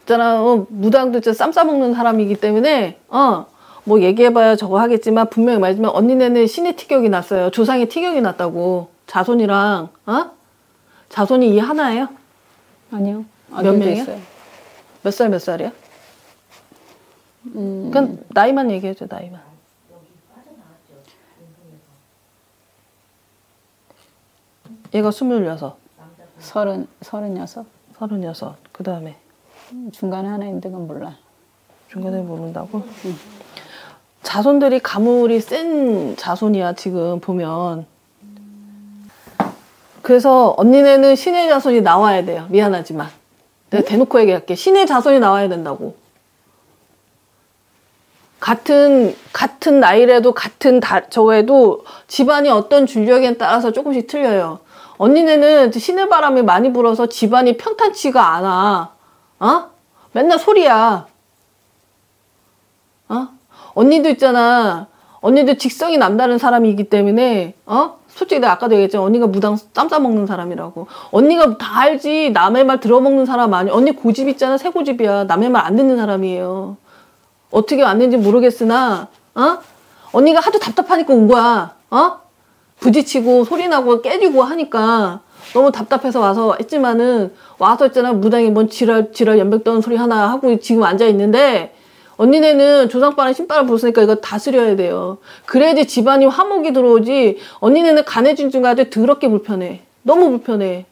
있잖아, 무당도 진짜 쌈 싸먹는 사람이기 때문에, 뭐 얘기해봐야 저거 하겠지만, 분명히 말하지만, 언니네는 신의 티격이 났어요. 조상의 티격이 났다고. 자손이랑, 자손이 이 하나예요? 아니요. 몇 명이야? 몇 살, 몇 살이야? 그냥 나이만 얘기해줘, 나이만. 얘가 26. 36. 그 다음에. 중간에 하나 있는데 그건 몰라. 중간에 모른다고? 자손들이 가물이 센 자손이야, 지금 보면. 그래서 언니네는 신의 자손이 나와야 돼요. 미안하지만. 내가 대놓고 얘기할게. 신의 자손이 나와야 된다고. 같은 나이라도 저에도 집안이 어떤 줄력에 따라서 조금씩 틀려요. 언니네는 신의 바람이 많이 불어서 집안이 평탄치가 않아. 맨날 소리야. 언니도 있잖아. 언니도 직성이 남다른 사람이기 때문에, 솔직히 내가 아까도 얘기했잖아. 언니가 무당 쌈 싸먹는 사람이라고. 언니가 다 알지. 남의 말 들어먹는 사람 아니야. 언니 고집 있잖아. 새 고집이야. 남의 말 안 듣는 사람이에요. 어떻게 왔는지 모르겠으나, 언니가 하도 답답하니까 온 거야. 부딪히고 소리나고 깨지고 하니까 너무 답답해서 와서 했지만은, 와서 있잖아. 무당이 뭔 지랄 연병 떠는 소리 하나 하고 지금 앉아있는데, 언니네는 조상바람 신바람 불었으니까 이거 다스려야 돼요. 그래야지 집안이 화목이 들어오지. 언니네는 간해진 중에 아주 더럽게 불편해. 너무 불편해.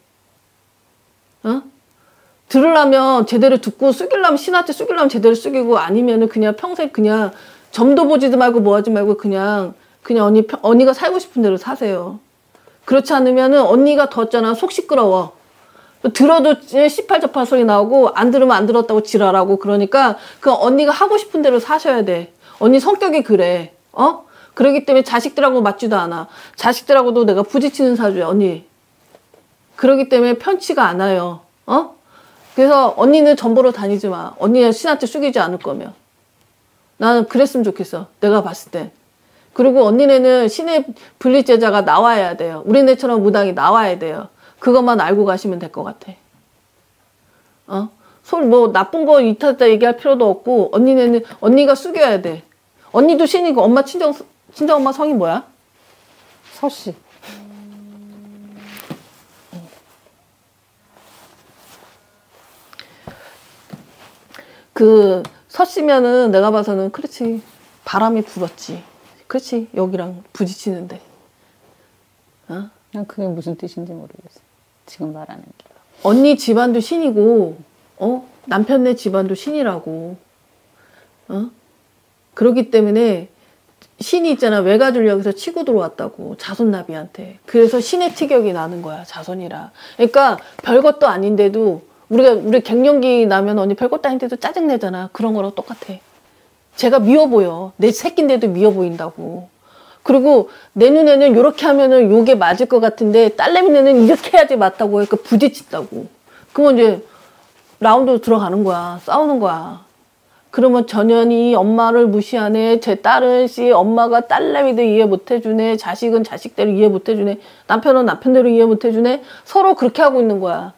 들으려면 제대로 듣고 숙이려면 신한테 숙이려면 제대로 숙이고 아니면은 그냥 평생 그냥 점도 보지도 말고 뭐 하지 말고 그냥 언니가 살고 싶은 대로 사세요. 그렇지 않으면은 언니가 더 있잖아. 속 시끄러워. 들어도 시팔저팔 소리 나오고 안 들으면 안 들었다고 지랄하고 그러니까 그 언니가 하고 싶은 대로 사셔야 돼. 언니 성격이 그래. 그러기 때문에 자식들하고 맞지도 않아. 자식들하고도 내가 부딪히는 사주야 언니. 그러기 때문에 편치가 않아요. 그래서 언니는 전보로 다니지 마. 언니는 신한테 숙이지 않을 거면. 나는 그랬으면 좋겠어. 내가 봤을 땐. 그리고 언니네는 신의 분리제자가 나와야 돼요. 우리네처럼 무당이 나와야 돼요. 그것만 알고 가시면 될 것 같아. 뭐 나쁜 거 이따 얘기할 필요도 없고 언니네는 언니가 숙여야 돼. 언니도 신이고 엄마 친정 엄마 성이 뭐야? 서씨. 그 서씨면은 내가 봐서는 그렇지. 바람이 불었지. 그렇지. 여기랑 부딪히는데. 난 그게 무슨 뜻인지 모르겠어. 지금 말하는 게. 언니 집안도 신이고, 남편네 집안도 신이라고. 그렇기 때문에 신이 있잖아. 외가줄력에서 치고 들어왔다고. 자손나비한테. 그래서 신의 티격이 나는 거야. 자손이라. 그러니까 별것도 아닌데도 우리 갱년기 나면 언니 별것도 아닌데도 짜증내잖아. 그런 거랑 똑같아. 제가 미워 보여. 내 새끼인데도 미워 보인다고. 그리고 내 눈에는 이렇게 하면은 요게 맞을 것 같은데 딸내미 눈에는 이렇게 해야지 맞다고 해서 부딪힌다고. 그러면 이제 라운드로 들어가는 거야. 싸우는 거야. 그러면 전현이 엄마를 무시하네. 제 딸은 엄마가 딸내미도 이해 못 해주네. 자식은 자식대로 이해 못 해주네. 남편은 남편대로 이해 못 해주네. 서로 그렇게 하고 있는 거야.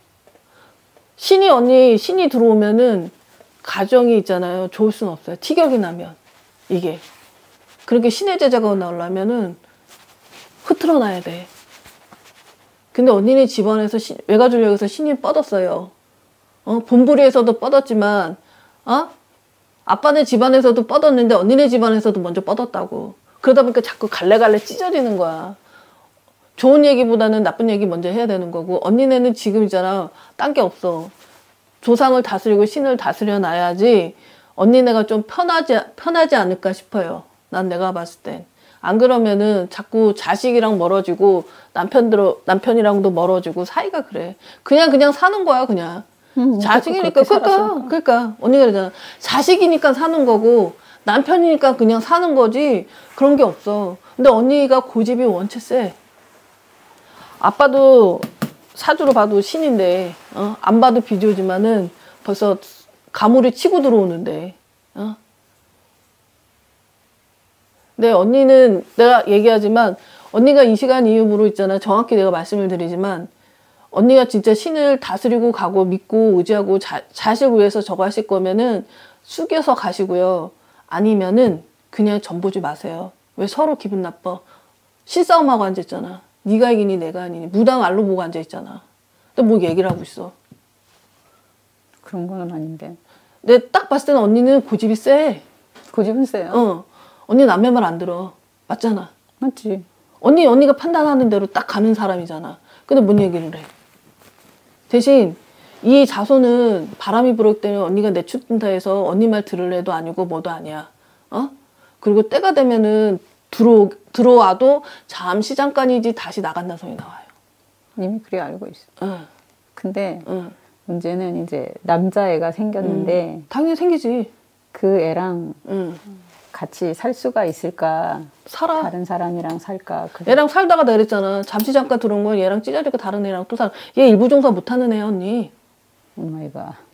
신이 들어오면은 가정이 있잖아요. 좋을 수는 없어요. 티격이 나면 이게. 그렇게 신의 제자가 나오려면은 흐트러 놔야 돼. 근데 언니네 집안에서 외가줄력에서 신이 뻗었어요. 본부리에서도 뻗었지만, 아빠네 집안에서도 뻗었는데 언니네 집안에서도 먼저 뻗었다고. 그러다 보니까 자꾸 갈래갈래 찢어지는 거야. 좋은 얘기보다는 나쁜 얘기 먼저 해야 되는 거고, 언니네는 지금 있잖아. 딴 게 없어. 조상을 다스리고 신을 다스려 놔야지 언니네가 좀 편하지 않을까 싶어요. 난 내가 봤을 땐. 안 그러면은 자꾸 자식이랑 멀어지고 남편이랑도 멀어지고 사이가 그래. 그냥 사는 거야, 그냥. 자식이니까, 그러니까 언니가 그러잖아. 자식이니까 사는 거고 남편이니까 그냥 사는 거지 그런 게 없어. 근데 언니가 고집이 원체 세. 아빠도 사주로 봐도 신인데, 안 봐도 비교지만은 벌써 가물이 치고 들어오는데, 근데 언니는 내가 얘기하지만 언니가 이 시간 이후로 있잖아. 정확히 내가 말씀을 드리지만 언니가 진짜 신을 다스리고 가고 믿고 의지하고 자식을 위해서 저거 하실 거면은 숙여서 가시고요. 아니면은 그냥 전보지 마세요. 왜 서로 기분 나빠? 신싸움하고 앉아있잖아. 네가 이기니 내가 아니니. 무당 알로 보고 앉아있잖아. 근데 뭐 얘기를 하고 있어. 그런 건 아닌데. 근데 딱 봤을 때는 언니는 고집이 세. 고집은 세요. 어. 언니 남의 말 안 들어. 맞잖아. 맞지. 언니가 판단하는 대로 딱 가는 사람이잖아. 근데 뭔 얘기를 해. 대신 이 자손은 바람이 불었기 때문에 언니가 내쫓는다 해서 언니 말 들을 애도 아니고 뭐도 아니야. 어? 그리고 때가 되면은 들어와도 잠시 잠깐이지 다시 나간다는 소리 나와요. 이미 그래 알고 있어. 응. 근데 응. 문제는 이제 남자애가 생겼는데 당연히 생기지. 그 애랑 응. 같이 살 수가 있을까? 살아. 다른 사람이랑 살까? 그게 얘랑 살다가 내가 그랬잖아. 잠시 잠깐 들어온 건 얘랑 찢어지고 다른 애랑 또 얘 일부종사 못하는 애야 언니. 오마이갓.